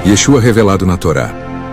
Yeshua revelado na Torá.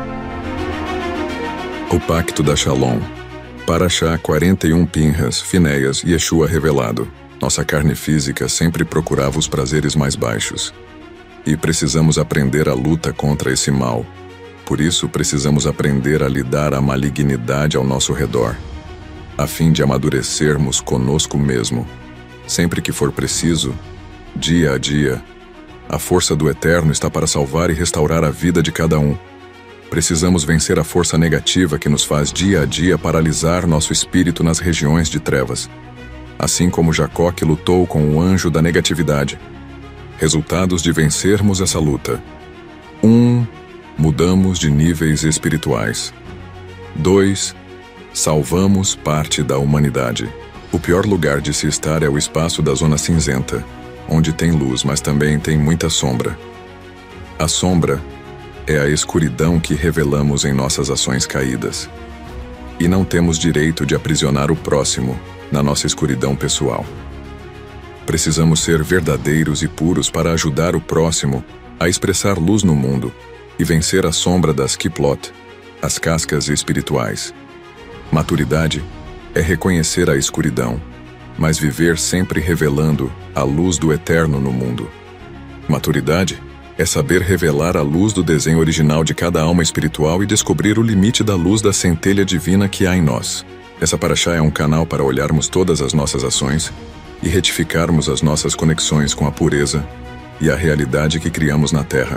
O Pacto da Shalom. Parashá 41 Pinhas, Finéias, Yeshua revelado. Nossa carne física sempre procurava os prazeres mais baixos. E precisamos aprender a luta contra esse mal. Por isso, precisamos aprender a lidar a malignidade ao nosso redor, a fim de amadurecermos conosco mesmo. Sempre que for preciso, dia a dia, a força do Eterno está para salvar e restaurar a vida de cada um. Precisamos vencer a força negativa que nos faz dia a dia paralisar nosso espírito nas regiões de trevas, assim como Jacó que lutou com o anjo da negatividade. Resultados de vencermos essa luta: 1. Mudamos de níveis espirituais. 2. Salvamos parte da humanidade. O pior lugar de se estar é o espaço da zona cinzenta, onde tem luz, mas também tem muita sombra. A sombra é a escuridão que revelamos em nossas ações caídas. E não temos direito de aprisionar o próximo na nossa escuridão pessoal. Precisamos ser verdadeiros e puros para ajudar o próximo a expressar luz no mundo e vencer a sombra das kiplot, as cascas espirituais. Maturidade é reconhecer a escuridão, mas viver sempre revelando a luz do Eterno no mundo. Maturidade é saber revelar a luz do desenho original de cada alma espiritual e descobrir o limite da luz da centelha divina que há em nós. Essa parashá é um canal para olharmos todas as nossas ações e retificarmos as nossas conexões com a pureza e a realidade que criamos na Terra.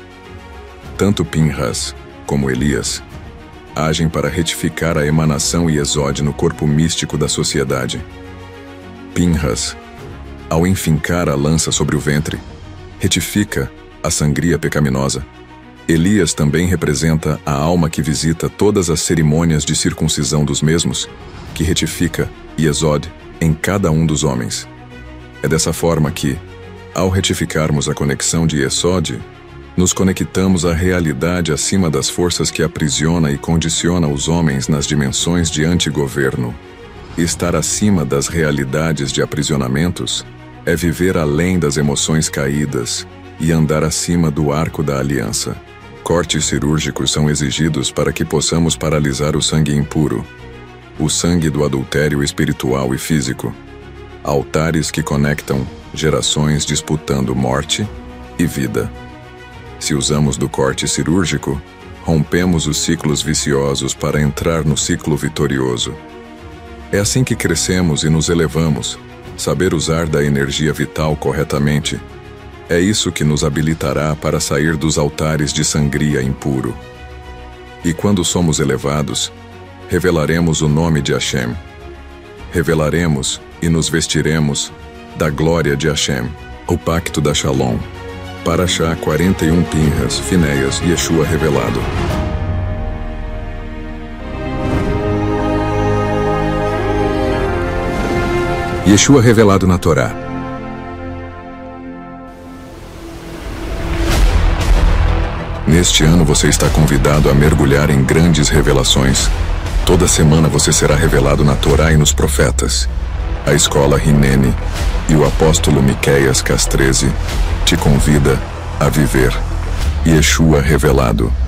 Tanto Pinhas como Elias agem para retificar a emanação e exode no corpo místico da sociedade. Pinhas, ao enfincar a lança sobre o ventre, retifica a sangria pecaminosa. Elias também representa a alma que visita todas as cerimônias de circuncisão dos mesmos, que retifica Yesod em cada um dos homens. É dessa forma que, ao retificarmos a conexão de Yesod, nos conectamos à realidade acima das forças que aprisiona e condiciona os homens nas dimensões de antigoverno. Estar acima das realidades de aprisionamentos é viver além das emoções caídas e andar acima do arco da aliança. Cortes cirúrgicos são exigidos para que possamos paralisar o sangue impuro, o sangue do adultério espiritual e físico. Altares que conectam gerações disputando morte e vida. Se usamos do corte cirúrgico, rompemos os ciclos viciosos para entrar no ciclo vitorioso. É assim que crescemos e nos elevamos. Saber usar da energia vital corretamente é isso que nos habilitará para sair dos altares de sangria impuro. E quando somos elevados, revelaremos o nome de Hashem. Revelaremos e nos vestiremos da glória de Hashem. O Pacto da Shalom. Parashá 41 Pinhas, Finéias, Yeshua revelado. Yeshua revelado na Torá. Neste ano você está convidado a mergulhar em grandes revelações. Toda semana você será revelado na Torá e nos profetas. A escola Hinene e o apóstolo Miqueias Castreze te convida a viver Yeshua revelado.